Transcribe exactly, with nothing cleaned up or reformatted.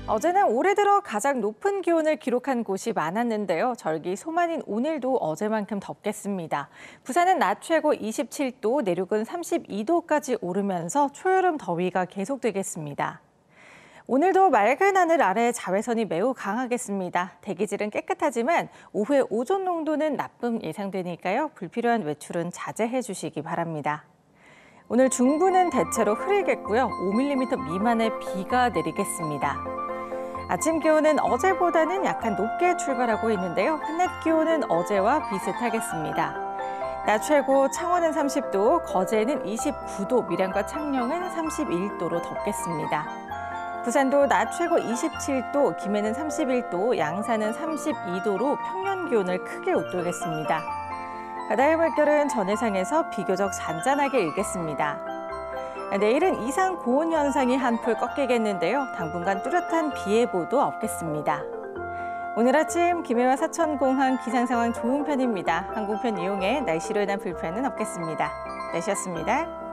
어제는 올해 들어 가장 높은 기온을 기록한 곳이 많았는데요. 절기 소만인 오늘도 어제만큼 덥겠습니다. 부산은 낮 최고 이십칠 도, 내륙은 삼십이 도까지 오르면서 초여름 더위가 계속되겠습니다. 오늘도 맑은 하늘 아래 자외선이 매우 강하겠습니다. 대기질은 깨끗하지만 오후에 오존 농도는 나쁨 예상되니까요. 불필요한 외출은 자제해 주시기 바랍니다. 오늘 중부는 대체로 흐리겠고요. 오 밀리미터 미만의 비가 내리겠습니다. 아침 기온은 어제보다는 약간 높게 출발하고 있는데요. 한낮 기온은 어제와 비슷하겠습니다. 낮 최고 창원은 삼십 도, 거제는 이십구 도, 밀양과 창녕은 삼십일 도로 덥겠습니다. 부산도 낮 최고 이십칠 도, 김해는 삼십일 도, 양산은 삼십이 도로 평년 기온을 크게 웃돌겠습니다. 바다의 물결은 전해상에서 비교적 잔잔하게 일겠습니다. 내일은 이상 고온 현상이 한풀 꺾이겠는데요. 당분간 뚜렷한 비 예보도 없겠습니다. 오늘 아침 김해와 사천공항 기상 상황 좋은 편입니다. 항공편 이용에 날씨로 인한 불편은 없겠습니다. 날씨였습니다.